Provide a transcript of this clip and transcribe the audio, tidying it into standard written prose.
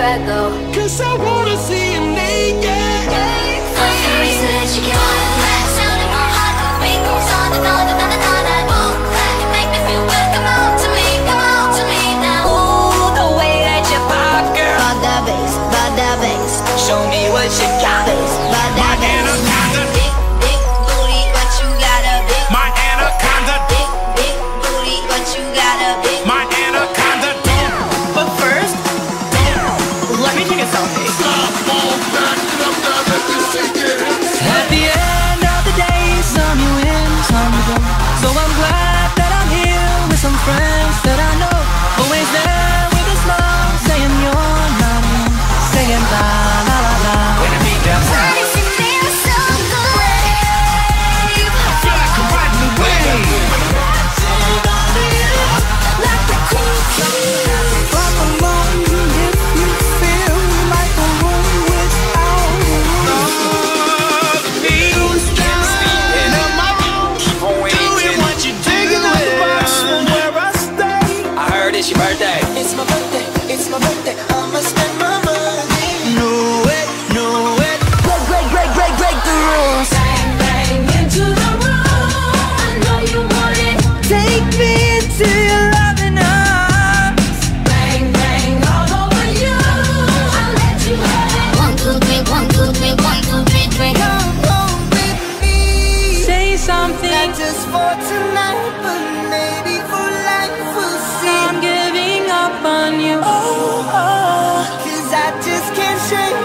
I go. 'Cause I wanna see you naked. For some reason that you can't hold back. Sound in my heart, the beat goes on and on and on and on. I won't back. You make me feel good. Come on to me now. Ooh, the way that you pop, girl. Bought that bass. Show me what you got. Bought that bass. Big booty, but you got a big. My anaconda. Big booty, but you got a big. My anaconda. But first, let me take a selfie. At the end of the day, some you win, some you don't. So I'm glad that I'm here with some friends that I know. Always there with a smile, saying you're not alone, saying la la la la. When the beat drops out, Makes you feel so good. I feel like I'm riding the wave. Like the cool kids. Clap along if you feel like a room without a roof. Doing what you do. I heard it's your birthday. It's my birthday, it's my birthday, I'ma spend my money. Know it, break the rules. Bang, bang into the room. I know you want it. Take me into your loving arms. Bang, bang all over you. I'll let you have it. 1, 2, 3, 1, 2, 3, 1, 2, 3, 3. Come home with me. Say something. Not just for tonight, but maybe for life, we'll see. I'm giving up on you. Oh, 'cause I just can't shake